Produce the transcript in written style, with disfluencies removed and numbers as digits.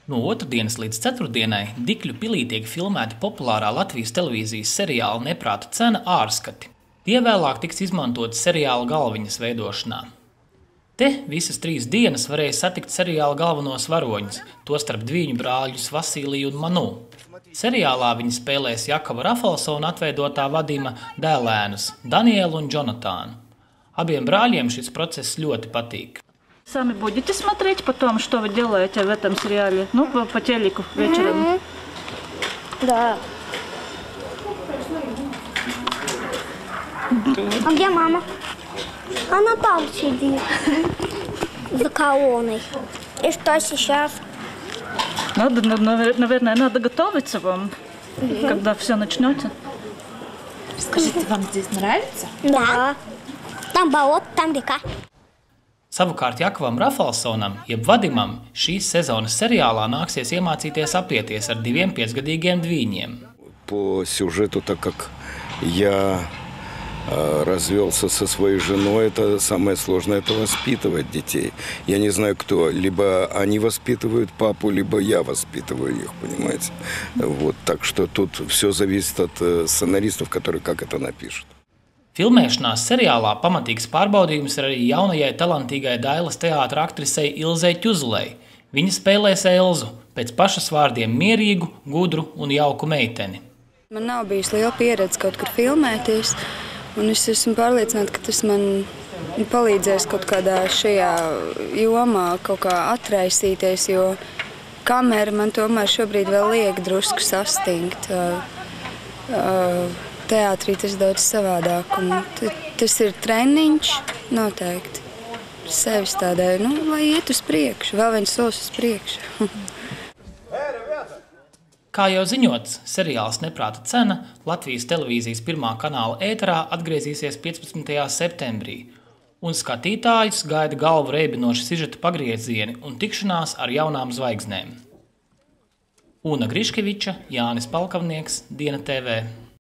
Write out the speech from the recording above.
No otrdienas līdz ceturtdienai Dikļu pilī tiek filmēti populārā Latvijas televīzijas seriāla Neprāta cena ārskati. Tie vēlāk tiks izmantoti seriāla galviņas veidošanā. Te visas 3 dienas varēja satikt seriāla galvenos varoņus, tostarp dviņu brāļus Vasīliju un Manu. Seriālā viņi spēlēs Jakova Rafalsona atveidotā Vadima dēlēnus Danielu un Džonatānu. Abiem бралям šis процесс ļoti patīk. Сами будете смотреть потом, что вы делаете в этом сериале? Ну, по телеку вечером. Да. А где мама? Она там сидит, за колонной. И что сейчас? Надо, наверное, надо готовиться вам, когда все начнете. Скажите, вам здесь нравится? Да. Там болото, там река. Savukārt Jakovam Rafalsonam, jeb Vadimam, šīs sezonas seriālā nāksies iemācīties apieties ar 2 5-gadīgiem dvīņiem. По сюжету, так как я развелся со своей женой, это самое сложное, это воспитывать детей. Я не знаю, кто, либо они воспитывают папу, либо я воспитываю их, понимаете? Вот, так что тут все зависит от сценаристов, которые как это напишут. Filmēšanās seriālā pamatīgs pārbaudījums ir arī jaunajai talantīgai Dailas teātra aktrisei Ilzei Ķuzulei. Viņa spēlēs Elzu, pēc pašas vārdiem mierīgu, gudru un jauku meiteni. Man nav bijis liela pieredze kaut kur filmēties, un es esmu pārliecināta, ka tas man palīdzēs kaut kādā šajā jomā kaut kā atraisīties, jo kamera man tomēr šobrīd vēl liek drusku sastingt. Teātrī tas daudz savādāk, un tas ir treniņš noteikti. Sevis tādai, lai iet uz priekšu, vēl viens solis uz priekšu. Kā jau ziņots, seriāls Neprāta cena Latvijas televīzijas 1. kanāla ēterā atgriezīsies 15. septembrī, un skatītājus gaida galvu reibinoši sižeta pagriezieni un tikšanās ar jaunām zvaigznēm. Una Griškeviča, Jānis Palkavnieks, Diena TV.